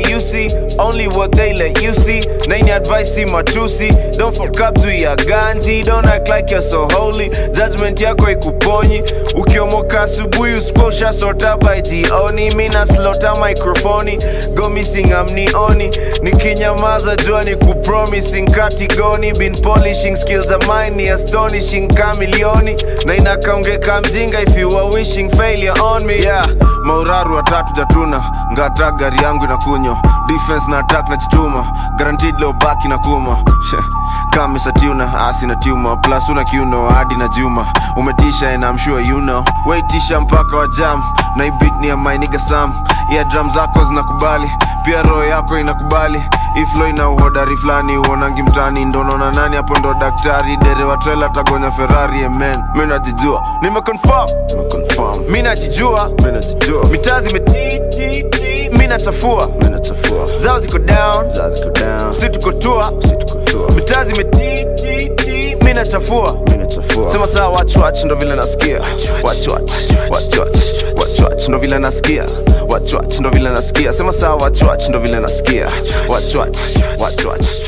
you see, only what they let you see. Nani advice si matusi, don't fuck up to ya ganji. Don't act like you're so holy, judgment yako ikuponyi. Ukiomoka asubuhi usikosha sota by jioni. Mina slota microphone, go missing amnioni. Nikinyamaza jua ni kupromising katigoni. Been polishing skills of mine ni astonishing kamilioni. Na inakaongeka mjinga if you are wishing failure on me. Yeah, mauraru watatu jatuna, ngata gari yangu inakunyo. Defense na attack na chituma, guaranteed low back inakuma. Kama satuna, asi na tuma, plus una kiuno hadi na juma. Umetisha and I'm sure you know. Waitisha mpaka wa jam, na beat ni ya my nigga Sam. Yeah, drums zako zinakubali, pia roho yako inakubali. Iflo ina uhodari flani, uonangi mtani. Ndono na nani hapo ndo daktari. Dere wa trailer tagonya Ferrari, amen. Mina jijua, nime-confirm. Mina jijua, mitazi metiti. Mina chafua, zao ziko down, si tuko tua. Mitazi metiti, mina chafua. Sema saa watch ndo vile nasikia. Watch ndo vile nasikia. Watch ndo vile nasikia. Sema saa watch ndo vile nasikia. Watch